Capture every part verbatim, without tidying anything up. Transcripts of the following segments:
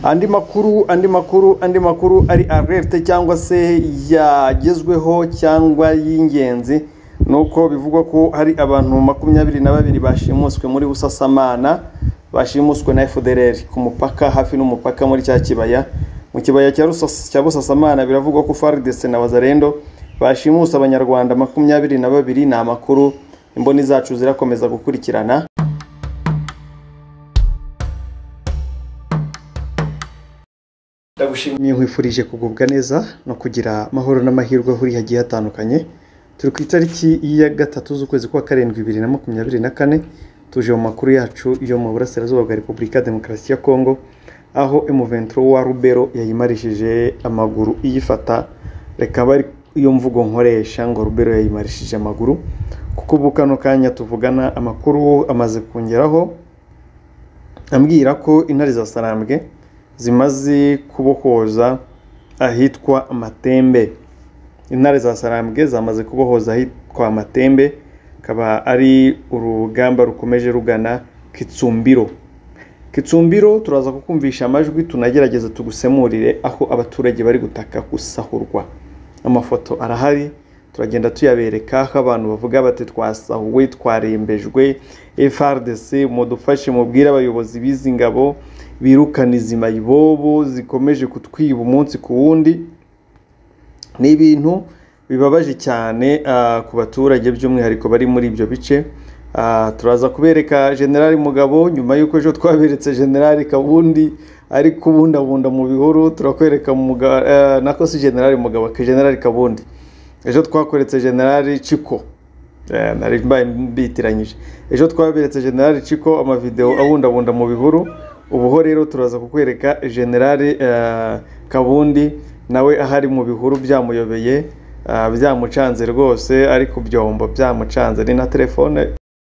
andi makuru andi makuru andi makuru ari alerte cyangwa se yagezweho cyangwa y'ingenzi nuko bivugwa ko hari abantu makumyabiri na babiri bashimuswe muri Busasamana bashimuswe na F D L R ku mupaka hafi n'umupaka muri cya kibaya mu kibaya cya Rusasa cya Busasamana. Biravugwa ko F A R D C na Wazalendo bashimusa abanyarwanda makumyabiri na babiri. Na makuru imboni zacu zirakomeza gukurikirana. Ndagushimiye nkwifurije kugubwa neza no kugira mahoro n'amahirwe huri hagiye hatandukanye. Turi ku itariki ya gatatu z'ukwezi kwa karindwi bibiri na makumyabiri na kane. Tuje mu makuru yacu yo mu burasirazuba bwa Repubulika Demokarasi ya Kongo, aho M vingt-trois wa Rubero yayimarishije amaguru iyifata. Reka bari iyo mvugo nkoresha ngo Rubero yayimarishije amaguru, kuko bukano kanya tuvugana amakuru amaze kongeraho ambwira ko intare za Sarambwe zimaze kubohoza ahitwa Matembe. Intare za Sarambwe zamaze kubohoza ahitwa Matembe, kaba ari urugamba rukomeje rugana Kitsumbiro. Kitsumbiro turaza kukumvisha amajwi tunagerageza tugusemurire aho abaturage bari gutaka kusahurwa. Amafoto arahari turagenda tuyabereka aho abantu bavuga bati twasahuwe twarembejwe. F A R D C mudufashe mubwira abayobozi bizi ngabo birukana izima ibobo zikomeje kutwiba umunsi ku wundi. Ni ibintu bibabaje cyane uh, ku baturage by'umwihariko bari muri ibyo bice. Uh, turaza kubereka General Mugabo nyuma yuko ejo twaberetse General Kabundi ari kubundabunda mu bihuru. Turakwereka mu uh, nako si General Mugabo ke General Kabundi. Ejo twakoretse General Chiko, uh, nari mbaye mbitiranyije. Ejo twaberetse General Chiko ama video abundabunda mu bihuru. Ubuho rero turaza kukwereka General uh, Kabundi nawe ahari mu bihuru byamuyobeye, uh, byamucanze rwose ari ku byombo byamucanze ni na telefone.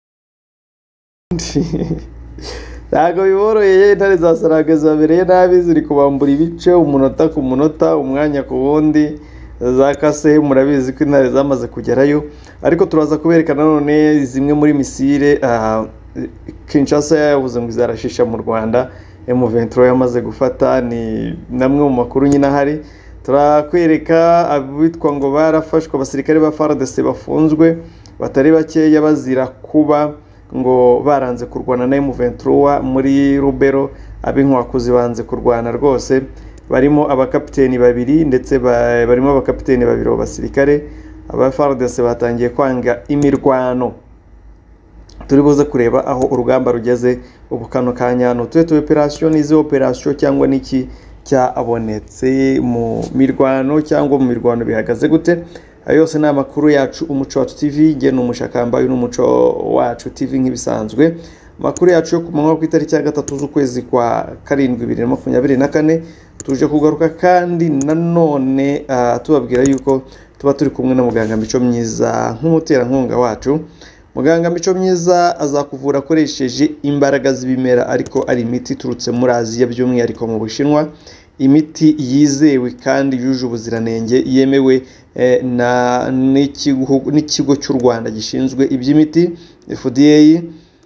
Ntago biboroheye. Intare za Sarambwe zabereye nabi ziri kubambura ibice umunota ku munota umwanya ku wundi. Za Kase murabizi ko intare zamaze kugerayo, ariko turaza kuberekana none zimwe muri misile uh, Kinshasa yavuze ngo izarashisha mu Rwanda M vingt-trois yamaze gufata. Ni namwe mu makuru nyina hari. Turakwereka abitwa ngo barafashwe abasirikare ba F A R D C bafunzwe batari bakeya bazira kuba ngo baranze kurwana na M vingt-trois muri Rubero. Abinkwakuzi banze kurwana rwose, barimo abakapiteni babiri ndetse barimo abakapiteni babiri b'abasirikare. Aba F A R D C batangiye kwanga imirwano. Turi buze kureba aho urugamba rugeze ubu kano kanya no tuwe operation izi operation cyangwa niki cyabonetse mu mirwano cyangwa mu mirwano bihagaze gute. Ayo yose ni amakuru yacu Umuco Wacu T V. Nge n'umushakamba y'Umuco Wacu T V nk'ibisanzwe. Amakuru yacu yo kumanwa ku itariki ya gatatu z'ukwezi kwa karindwi bibiri na makumyabiri na kane. Tuje kugaruka kandi nanone uh, tubabwira yuko tuba turi kumwe na Muganga Mico Myiza nk'umuterankunga wacu. Muganga Mico Myiza azakuvura akoresheje imbaraga z'ibimera, ariko ari imiti turutse muri Aziya by'umwihariko mu Bushinwa. Imiti yizewe kandi yuje ubuziranenge yemewe eh, na n'ikigo cy'u Rwanda gishinzwe iby'imiti F D A.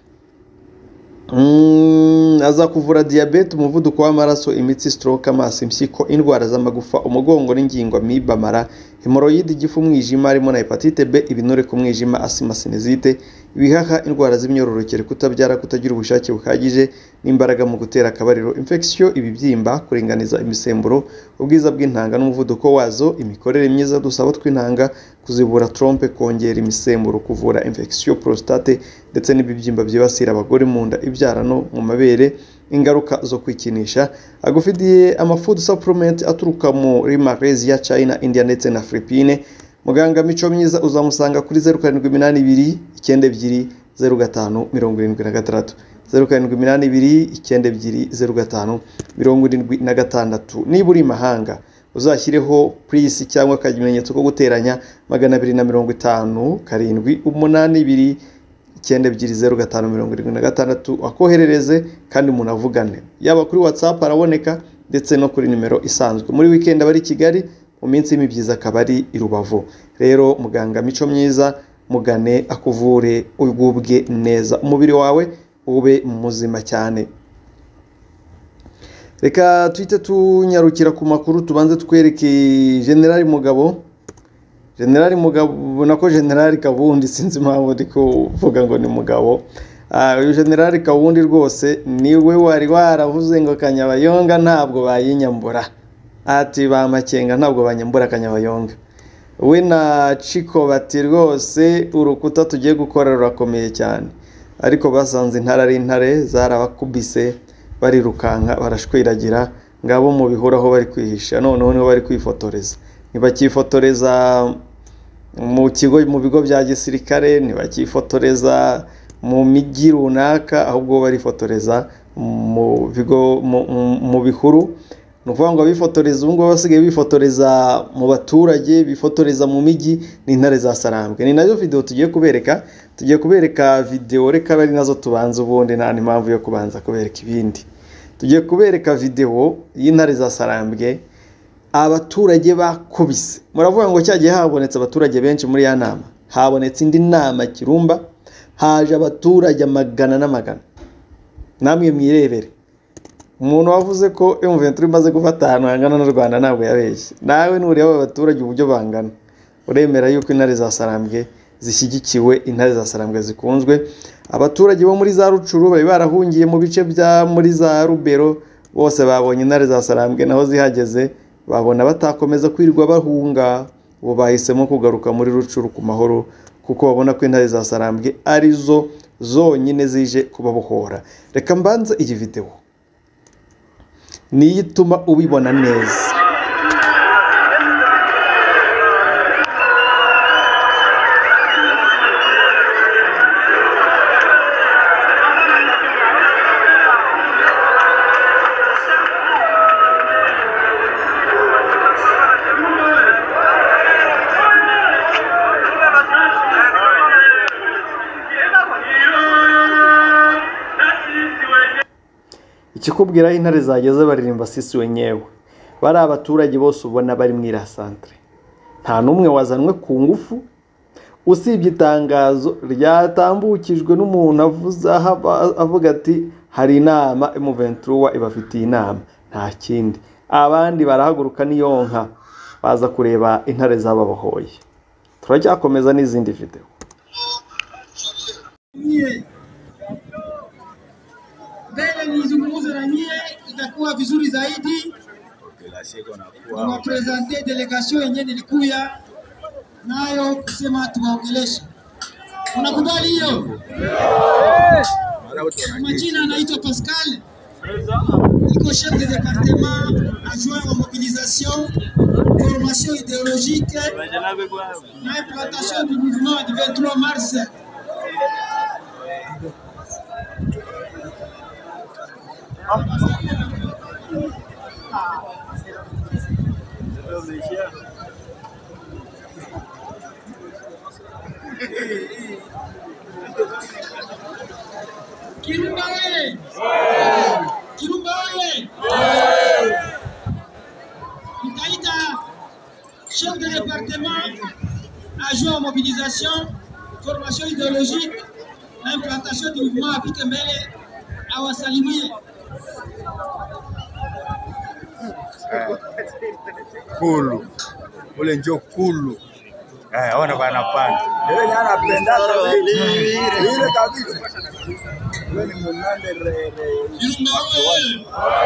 Mm, azakuvura diabete, umuvuduko w'amaraso, imitsi, stroke, amaso, impyiko, indwara z'amagufa, umugongo n'ingingo, amibe, amara, hemorrhoid, igifu, umwijima harimo na hepatite B, ibinure ku mwijima, asima, sinezite, ibihaha, indwara z'imyororokere, kutabyara, kutagira ubushake bukagije n'imbaraga mu gutera akabariro, infection, ibibyimba, kuringaniza imisemburo, ubwiza bw'intanga n'umuvuduko wazo, imikorere myiza dusaba tw'intanga, kuzibura trompe, kongera imisemburo, kuvura infection, prostate ndetse n'ibibyimba byibasira abagore mu nda, ibyara no mu mabere, ingaruka zo kwikinisha. Agufitiye ama food supplement aturuka muri Malaysia, China, India ndetse na Philippines. Muganga Mico Myiza uzamusanga kuri zero karindwi umunani ibiri icyenda ebyiri zeru gatanu mirongo irindwi na gatandatu, zero karindwi umunani ibiri icyenda ebyiri zeru gatanu mirongo irindwi na gatandatu. Niba uri mahanga uzashyireho please cyangwa akagimenyetso ko guteranya magana abiri na mirongo itanu karindwi umunani ibiri icyenda ebyiri zeru gatanu mirongo irindwi na gatandatu akoherereze kandi munavugane. Yaba kuri WhatsApp araboneka ndetse no kuri nimero isanzwe. Muri weekend bari Kigali, mu minsi y'imibyiza akabari i Rubavu. Rero Muganga Mico Myiza mugane akuvure ugubwe neza, umubiri wawe ube muzima cyane. Reka twite tunyarukira ku makuru tubanze twereke General Mugabo. General Mugabo nako General Kabundi sinzi impamvu ndiko uvuga ngo ni Mugabo. Ah uyu General Kabundi rwose niwe wari waravuze ngo Kanyabayonga ntabwo bayinyambura. Ati ba Makenga ntabwo banyambura Kanyabayonga. We na Chiko bati rwose urukuta tugiye gukora rurakomeye cyane. Ariko basanze intara ari intare zarabakubise bari rukanka barashwiragira ngabo mu bihuraho bari kwihisha noneho niho bari kwifotoreza. Ntibakifotoreza mu kigo mu bigo bya gisirikare, ntibakifotoreza mu migi runaka, ahubwo barifotoreza mu bigo mu bihuru. Nukuvuga ngo bifotoreza ubwo basigaye bifotoreza mu baturage, bifotoreza mu migi n'intare za Sarambwe. Ni nayo video tugiye kubereka, tugiye kubereka video reka bari nazo tubanza ubundi nta impamvu yo kubanza kubereka ibindi. Tugiye kubereka video y'intare za Sarambwe abaturage bakubise. Muravuga ngo cyagiye habonetse abaturage benshi muri ya nama. Habonetse indi nama Kirumba, haje abaturage magana n'amagana. Namwe mwirebere. Umuntu wavuze ko M vingt-trois imaze gufata ahantu hangana n'u Rwanda ntabwo yabeshye. Nawe nuri aba baturage uburyo bangana. Uremera yuko intare za Sarambwe zishyigikiwe, intare za Sarambwe zikunzwe. Abaturage bo muri za Rucuru bari barahungiye mu bice bya muri za Rubero, bose babonye intare za Sarambwe naho zihageze, babona batakomeza kwirirwa bahunga, bo bahisemo kugaruka muri Rucuru ku mahoro kuko babona ko intare za Sarambwe arizo zonyine zije kubabohora. Reka mbanze iyi video niyo ituma ubibona neza. Ikikubwira intare zageze baririmba sisi wenyewe. Bari abaturage bose ubona bari mu ira centre. Nta numwe wazanwe ku ngufu, usibye itangazo ryatambukijwe n'umuntu avuza avuga ati hari inama M vingt-trois ibafitiye inama, nta kindi. Abandi barahaguruka niyonka baza kureba intare zababohoye. Turajyakomeza n'izindi video. Mbele nizungumze na nyie itakuwa vizuri zaidi. Tunapresente delegation yenyewe nilikuya nayo kusema tuwaongeleshe. Unakubali hiyo? Majina anaitwa Pascal. Niko chef de département adjoint en mobilisation, formation idéologique na implantation du mouvement du vingt-trois mars. Kirumba wewe! Kirumba wewe! Nitaita chef de département adjoint en mobilisation, formation idéologique na implantation du mouvement apite mbele awasalimie. Kulu. Ule njo kulu. Eh, ona bana panda. Yeye ni anapenda ile ile kabisa. Wewe ni mnande re Kirumba wewe.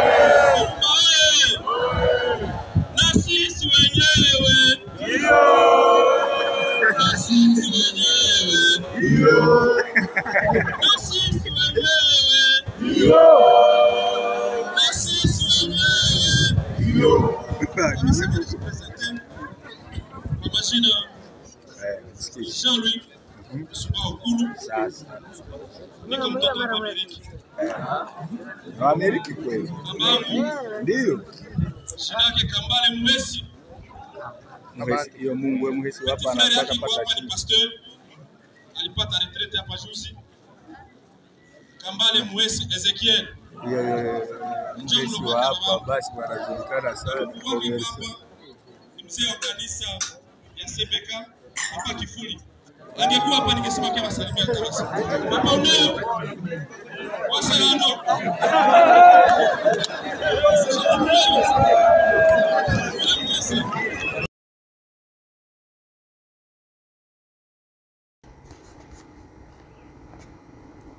Na sisi wenyewe. Ndio. Na sisi wenyewe. Ndio. Na sisi wenyewe. Ndio. Na sisi wenyewe. Ndio. Nisema nipresente kwa mashina Jean-Louis Suba Okulu. sasa. Niko mtoto wa Amerika. Wa Amerika kweli. Mamangu Ndio. Shinake Kambale Mwesi. Mwesi hiyo Mungu wewe mwesi hapa anataka pata ni pasteur. Alipata retraite hapa juzi. Kambale Mwesi Ezekiel. Hiyo mwesi hapa basi wanajulikana sana kwa Yesu. Mzee wa kanisa ya C B K hapa Kifuli. Angekuwa hapa ningesema kwa salimia kabisa. Papa unao. Wasalano.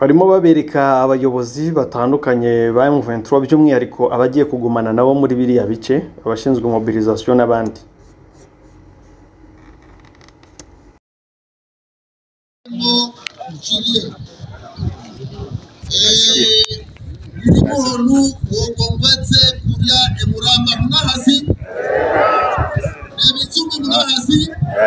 barimo babereka abayobozi batandukanye ba M vingt-trois by'umwihariko abagiye kugumana nabo muri biriya bice abashinzwe mobilisation n'abandi. Urimo wokombetse kurya emuramba mwahazi nebitsumbe mwahazi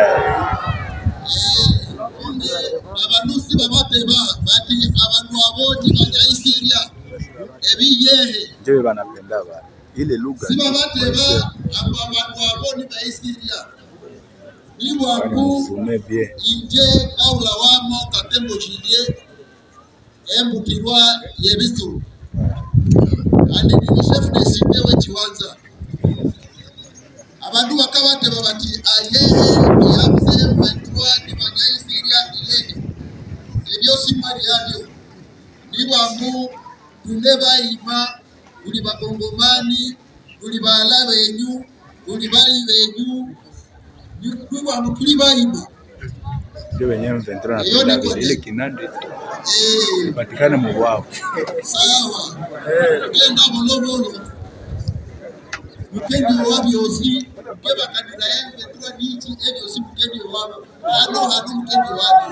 onde abantu siba bateba bati abantu aboti bajayisiria ebiyehe ndio banapenda bana ile lugha siba bateba amba abantu aboti bajayisiria nibo aku inje kaula wamo katembo chilie embutirwa yebisu andi ni chef de cité we chiwanza abantu bakabate babati ayehe yavuze vingt-trois ni banyayi Syria iyehe ebyo simari yabyo nibo amu tuneba ima uli bakongomani uli bala benyu uli bali benyu nibo amu tuli baima ndio wenyewe vingt-trois na ile kinande eh patikana mu wao sawa eh kenda bolobolo mkendi wapi osi keba kadira ya vingt-trois nchi ebi osi mkendi wapi ano hadu mkendi wapi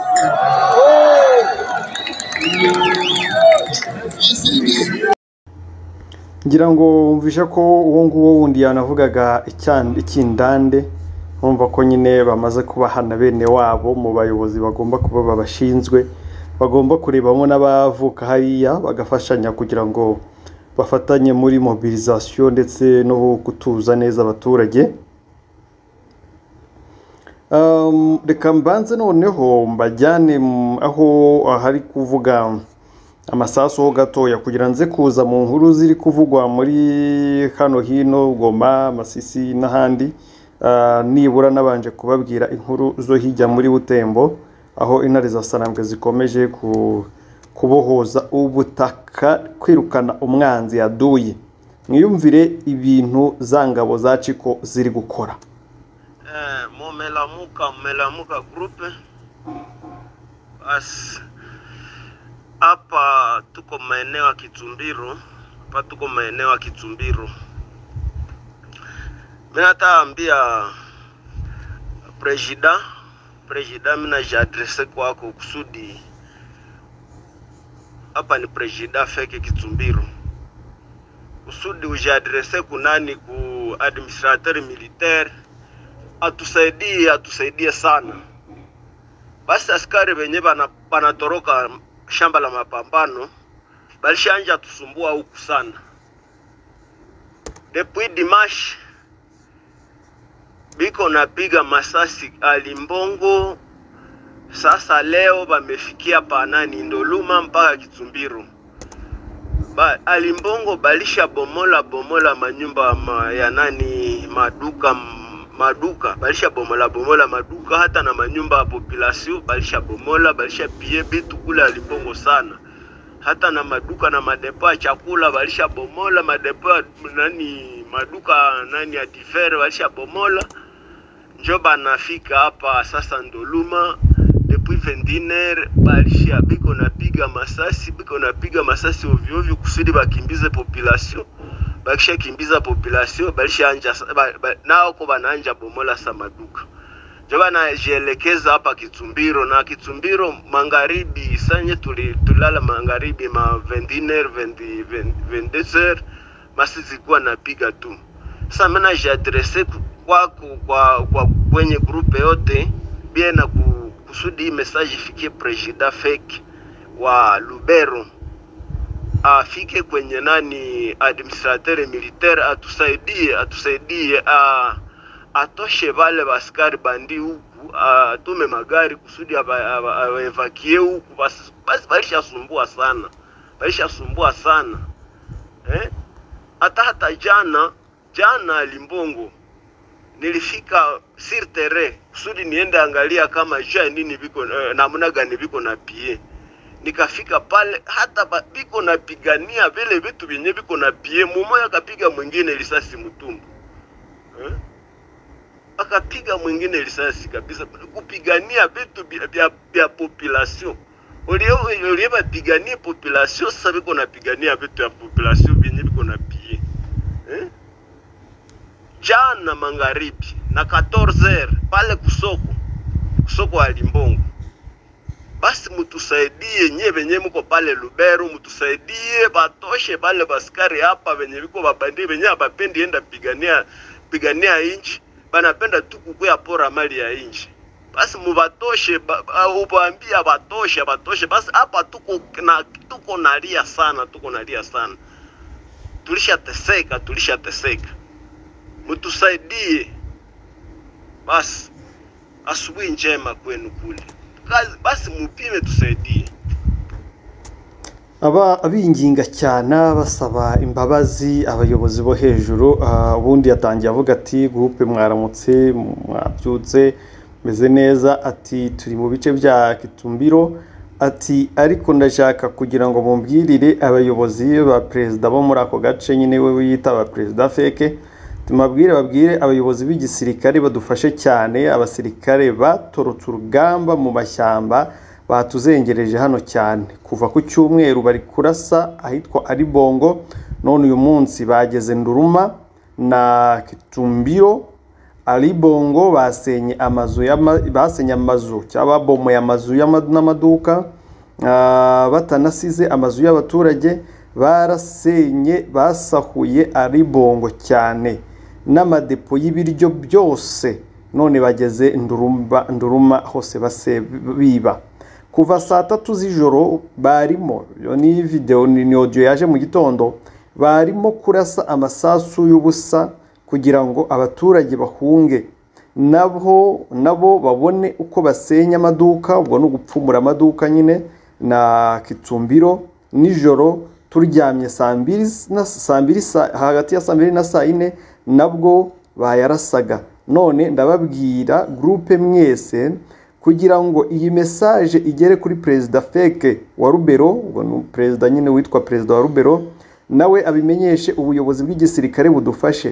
ngira ngo umvisha ko uwo nguwo wundi yanavugaga icyande ikindande umva ko nyine bamaze kubahana bene wabo mu bayobozi bagomba kuba babashinzwe bagomba kurebamo n'abavuka hariya bagafashanya kugira ngo bafatanye muri mobilisation ndetse no gutuza neza abaturage. Um, reka mbanze noneho mbajyane aho hari kuvuga amasaso ho gatoya kugira nze kuza mu nkuru ziri kuvugwa muri hano hino Goma, Masisi n'ahandi. Uh, nibura nabanje kubabwira inkuru zo hijya muri Butembo aho intare za Sarambwe zikomeje ku kubohoza ubutaka kwirukana umwanzi yaduye. Mwiyumvire ibintu zangabo za Chiko ziri gukora. Eh momelamuka melamuka groupe as hapa tuko maeneo ya Kitumbiro, hapa tuko maeneo ya Kitumbiro. Mimi nataambia president president mimi najadresse kwako kusudi hapa ni president feke Kitumbiro kusudi ujadresse kunani ku administrateur militaire atusaidie atusaidie sana. Basi askari wenye bana banatoroka shamba la mapambano balishanja tusumbua huku sana. Depuis dimanche biko napiga masasi Alimbongo, sasa leo bamefikia panani Ndoluma mpaka Kitumbiro. Ba Alimbongo balisha bomola bomola manyumba ma, ya nani maduka maduka balisha bomola bomola maduka hata na manyumba ya population balisha bomola balisha pie bitu kula Alimbongo sana. Hata na maduka na madepo ya chakula balisha bomola madepo nani maduka nani ya differ balisha bomola. Njoba nafika hapa sasa Ndoluma depuis vingt et une heures balisha biko napiga masasi biko napiga masasi ovyo ovyo kusudi bakimbize population. Bakisha kimbiza population balisha anja ba, ba, nao ko bananja bomola sa maduka. Njoba na jelekeza hapa Kitumbiro na Kitumbiro magharibi sanye tuli tulala magharibi ma vingt et une heures vingt-deux heures masisi kwa napiga tu. Sasa mimi najadresse kwa kwa kwa kwenye grupe yote bien na kusudi message ifikie president fake wa Lubero afike kwenye nani administrateur militaire atusaidie atusaidie a atoshe wale askari bandi huku atume magari kusudi aevakie huku basi basi balisha sumbua sana balisha sumbua sana eh hata hata jana jana Alimbongo nilifika sur terrain kusudi niende angalia kama ja nini biko uh, namna gani biko na pie. Nikafika pale hata biko na pigania vile vitu vyenye biko na pie, mumoja akapiga mwingine risasi mtumbo. Eh? Akapiga mwingine risasi kabisa kupigania vitu vya vya population. ulio ulio bapigania population sasa biko napigania vitu ya population binyi biko na pie eh jana magharibi na quatorze heures pale kusoko kusoko wa Limbongo. Basi mutusaidie nye benye mko pale Lubero, mutusaidie batoshe pale baskari hapa benye biko babandi benye abapendi enda pigania pigania inchi, banapenda tu kukuya pora mali ya inchi. Basi mubatoshe, ubaambia batoshe, batoshe. Basi hapa tuko na tuko nalia sana, tuko nalia sana. Tulishateseka, tulishateseka. Mutusaidie. Basi asubuhi njema kwenu kule. Basi mupime tusaidie. Aba abinginga cyane basaba imbabazi abayobozi bo hejuru. Ubundi yatangiye avuga ati groupe mwaramutse mwabyutse meze neza, ati turi mu bice bya Kitumbiro, ati ariko ndashaka kugira ngo mumbwirire abayobozi ba president bo muri ako gace nyine we wiyita ba president feke, tumabwire babwire abayobozi b'igisirikare badufashe cyane, abasirikare batorotse urugamba mu mashyamba batuzengereje hano cyane kuva ku cyumweru bari kurasa ahitwa Aribongo, none uyu munsi bageze Nduruma na Kitumbiro. Aribongo basenye amazu basenye amazu cyaba bomo y'amazu y'amaduka, batanasize amazu y'abaturage, barasenye basahuye Aribongo cyane n'amadepo y'ibiryo byose, none bageze Ndurumba Nduruma hose base biba kuva saa tatu z'ijoro. Barimo ni video ni audio yaje mu gitondo, barimo kurasa amasasu y'ubusa kugira ngo abaturage bahunge nabo nabo babone uko basenya amaduka. Ubwo no gupfumura amaduka nyine na Kitumbiro. Nijoro turyamye saa mbiri na saa mbiri hagati ya saa mbiri na saa ine nabwo bayarasaga. None ndababwira groupe mwese kugira ngo iyi message igere kuri president feke wa Rubero, ubwo no president nyine witwa president wa Rubero, nawe abimenyeshe ubuyobozi bw'igisirikare budufashe.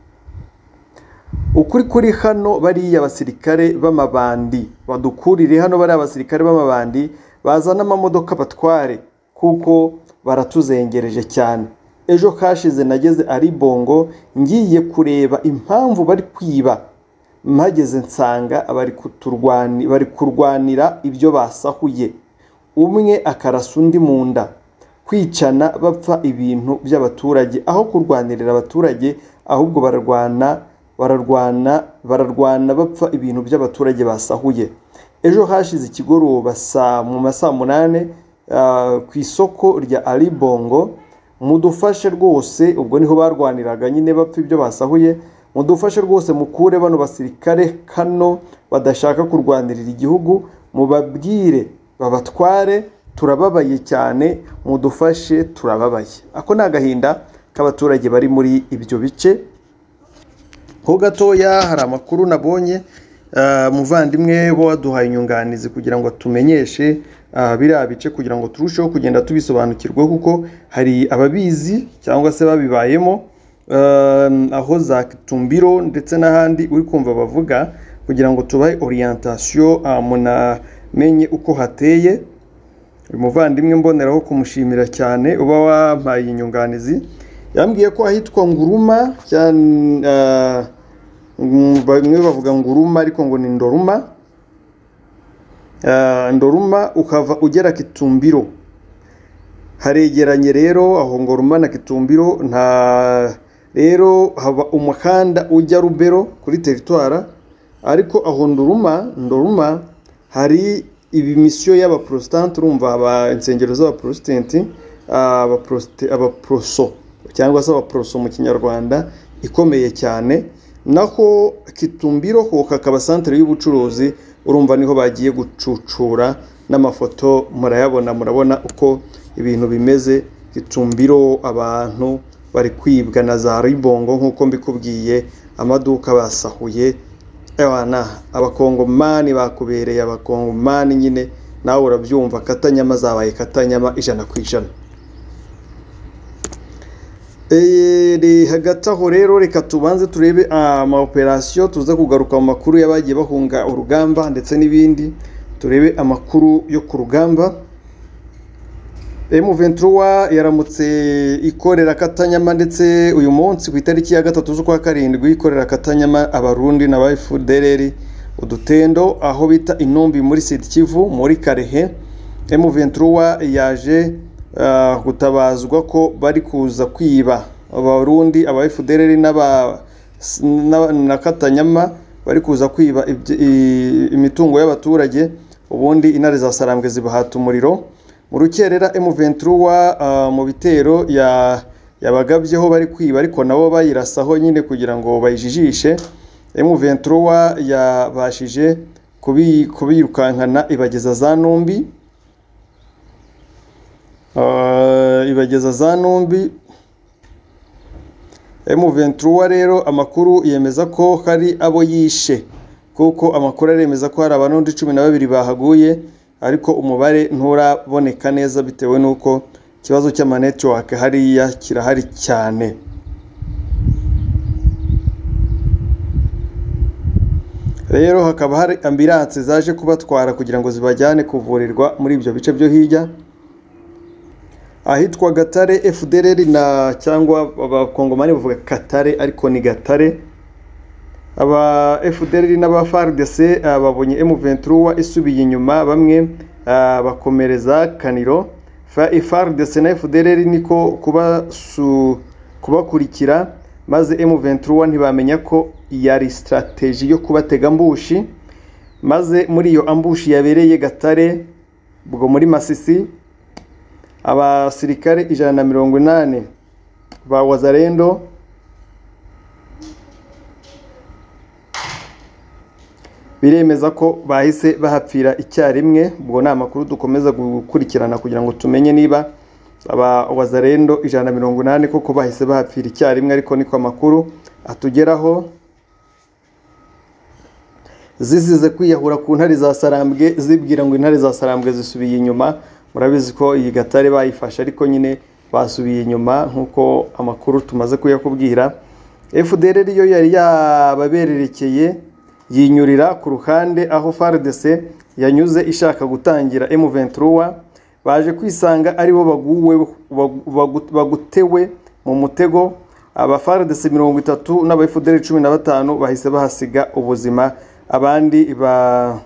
Ukuri kuri hano bari abasirikare b'amabandi badukurire hano, bari abasirikare b'amabandi bazana amamodoka batware kuko baratuzengereje cyane. Ejo kashize nageze Aribongo ngiye kureba impamvu bari kwiba, mpageze nsanga bari kuturwani bari kurwanira ibyo basahuye, umwe akarasa undi munda, kwicana bapfa ibintu by'abaturage aho kurwanirira abaturage, ahubwo bararwana bararwana bararwana bapfa ibintu by'abaturage basahuye. Ejo hashize ikigoroba saa mu masaa munane uh, ku isoko rya Aribongo, mudufashe rwose, ubwo niho barwaniraga nyine bapfa ibyo basahuye, mudufashe rwose mukure bano basirikare kano badashaka kurwanirira igihugu, mubabwire babatware, turababaye cyane, mudufashe turababaye. Ako nagahinda k'abaturage bari muri ibyo bice. Ho gatoya hari amakuru nabonye uh, muvandimwe bo waduhaye inyunganizi kugira ngo tumenyeshe uh, biriya bice kugira ngo turusheho kugenda tubisobanukirwa, kuko hari ababizi cyangwa se babibayemo uh, aho za Kitumbiro ndetse n'ahandi uri kumva bavuga, kugira ngo tubahe orientation uh, munamenye uko hateye. Muvandimwe mboneraho kumushimira cyane uba wampaye inyunganizi, yambwiye ko ahitwa Nguruma cyane, uh, bamwe bavuga Nguruma ariko ngo ni Ndoruma. Uh, Ndoruma ukava ugera Kitumbiro haregeranye rero aho Nguruma na Kitumbiro, nta rero haba umuhanda ujya Rubero kuri territoire, ariko aho Ndoruma Ndoruma hari ibimisiyo y'aba Protestant, urumva aba insengero z'aba Protestant, aba Protestant aba Proso cyangwa se aba Proso mu Kinyarwanda ikomeye cyane. Naho Kitumbiro ho kakaba centre y'ubucuruzi, urumva niho bagiye gucucura n'amafoto murayabona, murabona uko ibintu bimeze. Kitumbiro abantu bari kwibwa na za Aribongo nkuko mbikubwiye, amaduka basahuye. Ewana abakongomani bakubereye abakongomani nyine, nawe urabyumva, katanyama zabaye katanyama ijana ku ijana. Eh hagati aho rero reka tubanze turebe ama operation, tuza kugaruka mu makuru yabagiye bahunga urugamba ndetse n'ibindi, turebe amakuru yo ku rugamba. M vingt trois yaramutse ikorera Katanyama ndetse uyu munsi ku itariki ya gatatu z'ukwa karindwi ikorera Katanyama abarundi na ba F D L R udutendo aho bita Inumbi muri Sud Kivu muri Karehe. M vingt trois yaje uh, gutabazwa ko bari kuza kwiba abarundi aba F D L R n'aba na Katanyama bari kuza kwiba imitungo y'abaturage ubundi intare za Sarambwe zibahata umuriro. Mu rukerera M vingt trois uh, mu bitero ya yabagabyeho bari kwiba ariko nabo bayirasaho nyine kugira ngo bayijijishe. M vingt trois yabashije kubi kubirukankana ibageza za Numbi uh, ibageza za Numbi. M vingt trois rero amakuru yemeza ko hari abo yishe kuko amakuru aremeza ko hari abantu cumi na babiri bahaguye ariko umubare nturaboneka neza bitewe nuko kibazo cy'ama network hariya kirahari cyane. Rero hakaba hari ambulance zaje kubatwara kugira ngo zibajyane kuvurirwa muri ibyo bice byo hirya ahitwa Gatare. F D L R na cyangwa abakongomani bavuga Katare ariko ni Gatare. Aba F D L R n'aba F A R D C babonye M vingt trois isubiye inyuma bamwe bakomereza Kaniro. F A R D C na F D L R niko kuba kubakurikira maze M vingt trois ntibamenya ko yari strategy yo kubatega mbushi maze muri iyo ambushi yabereye Gatare bwo muri Masisi abasirikare ijana na mirongo inani ba Wazalendo biremeza ko bahise bahapfira icyarimwe. Ubwo na makuru dukomeza gukurikirana kugira ngo tumenye niba aba Wazalendo ijana na mirongo inani koko bahise bahapfira icyarimwe, ariko niko amakuru atugeraho. Zizize kwiyahura ku ntare za Sarambwe zibwira ngo intare za Sarambwe zisubiye inyuma. Murabizi ko iyi Gatare bayifasha ariko nyine basubiye inyuma nkuko amakuru tumaze kuyakubwira. F D L R yo yari yababererekeye yinyurira ku ruhande aho F A R D C yanyuze ishaka gutangira M vingt trois baje kwisanga ari bo baguwe bagutewe mu mutego. Aba F A R D C mirongo itatu n'aba F D L R cumi na batanu bahise bahasiga ubuzima, abandi ba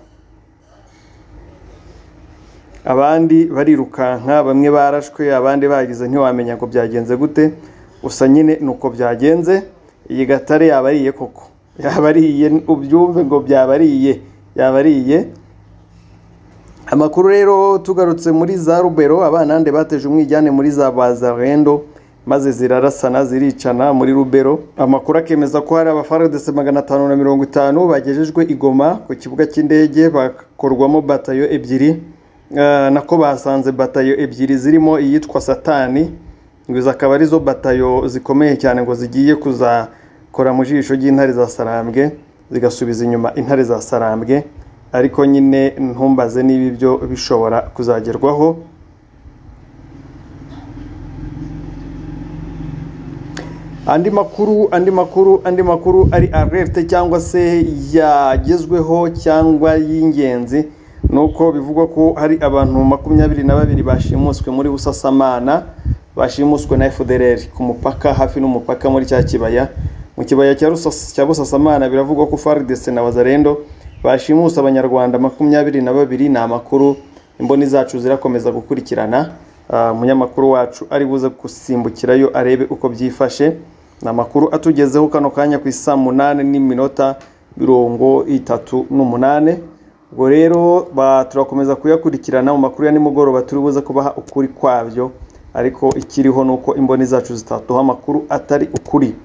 abandi barirukanka, bamwe barashwe abandi bagize ntiwamenya ngo byagenze gute. Usa nyine nuko byagenze. Iyi Gatare yabariye koko yabariye ubyumve ngo byabariye yabariye. Amakuru rero tugarutse muri za Rubero abanande bateje umwijyane muri za Bazarendo maze zirarasana ziricana muri Rubero. Amakuru akemeza ko hari aba F A R D C magana atanu na mirongo itanu bagejejwe Igoma ku kibuga cy'indege bakorwamo batayo ebyiri. Uh, nako basanze batayo ebyiri zirimo iyitwa Satani ngo akaba arizo batayo zikomeye cyane ngo zigiye kuzakora mu jisho ry'intare za Sarambwe zigasubiza inyuma intare za Sarambwe, ariko nyine ntumbaze niba ibyo bishobora kuzagerwaho. Andi makuru andi makuru andi makuru ari alerte cyangwa se yagezweho cyangwa y'ingenzi nuko bivugwa ko hari abantu makumyabiri na babiri bashimuswe muri Busasamana bashimuswe na F D L R ku mupaka hafi n'umupaka muri cya kibaya mu kibaya cya cya Busasamana. Biravugwa ko F A R D C na Wazalendo bashimusa abanyarwanda makumyabiri na babiri. Na makuru imboni zacu zirakomeza gukurikirana. Umunyamakuru uh, wacu ari buze gusimbukirayo arebe uko byifashe. Na makuru atugezeho kano kanya ku isa munane n'iminota mirongo itatu n'umunane. Ubwo rero turakomeza kuyakurikirana mu makuru ya nimugoroba turi buze kubaha ukuri kwabyo, ariko ikiriho nuko imboni zacu zitatuha amakuru atari ukuri.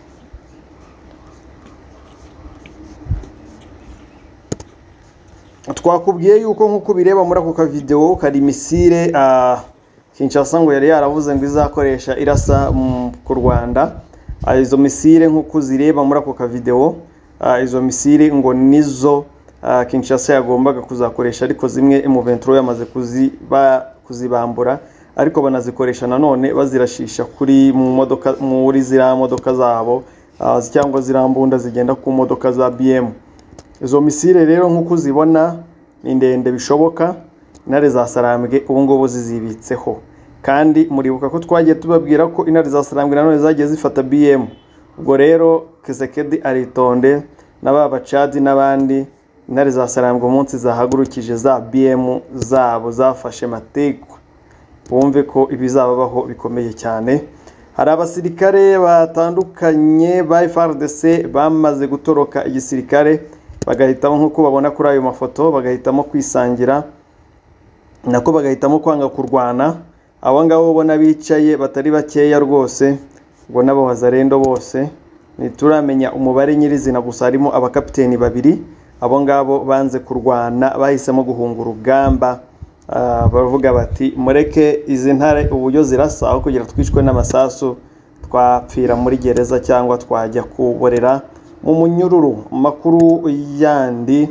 Twakubwiye yuko nkuko bireba muri ako ka video kari misile uh, Kinshasa ngo yari yaravuze ngo izakoresha irasa um, ku Rwanda. Uh, izo misile nkuko zireba muri ako ka video uh, izo misile ngo nizo Uh, Kinshasa yagombaga kuzakoresha, ariko zimwe M vingt trois yamaze kuziba kuzibambura, ariko banazikoresha nanone bazirashisha kuri mu modoka muri zira modoka zabo uh, cyangwa zirambunda zigenda ku modoka za B M. Izo misile rero nkuko zibona ni ndende bishoboka, intare za Sarambwe ubu ngubu zizibitseho. kandi muribuka ko twagiye tubabwira ko intare za Sarambwe nanone zagiye zifata B M. Ubwo rero Kisekedi aritonde n'aba Chad n'abandi, intare za Sarambwe umunsi zahagurukije za B M zabo zafashe mateko, bumve ko ibizababaho bikomeye cyane. Hari abasirikare batandukanye ba F A R D C bamaze gutoroka igisirikare, bagahitamo nkuko babona kuri ayo mafoto, bagahitamo kwisangira nako bagahitamo kwanga kurwana. Abo ngabo ubona bicaye batari bakeya rwose, ubwo nabo Wazalendo bose nituramenya umubare nyirizina, gusa harimo abakapiteni babiri. Abo ngabo banze kurwana bahisemo guhunga urugamba. Uh, baravuga bati mureke izi ntare uburyo zirasa aho kugira twicwe n'amasasu twapfira muri gereza cyangwa twajya kuborera mu munyururu. Makuru yandi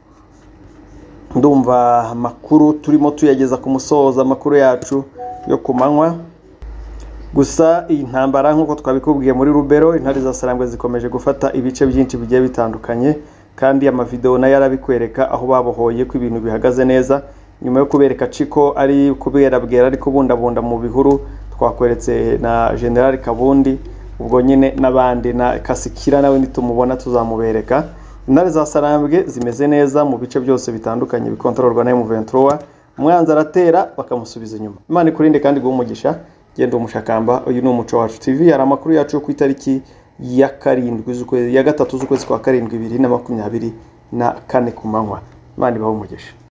ndumva makuru turimo tuyageza ku musoza makuru yacu yo kumanywa. Gusa iyi ntambara nkuko twabikubwiye muri Rubero, intare za Sarambwe zikomeje gufata ibice byinshi bigiye bitandukanye, kandi ama video nayo yarabikwereka aho babohoye ko ibintu bihagaze neza. Nyuma yo kubereka Ciko ari kubera bwera ariko bundabunda mu bihuru, twakweretse na General Kabundi, ubwo nyine nabandi na Kasikira nawe nitumubona tuzamubereka. Intare za Sarambwe zimeze neza mu bice byose bitandukanye bikontororwa na M vingt-trois. Umwanzi aratera bakamusubiza inyuma. Imana ikurinde kandi guhumugisha. Genda umushakamba. Uyu ni Umuco Wacu T V. Ari amakuru yacu ku itariki ya karindwi z'ukwezi ya gatatu z'ukwezi kwa karindwi bibiri na makumyabiri na kane ku manywa. Imana ibahumugisha.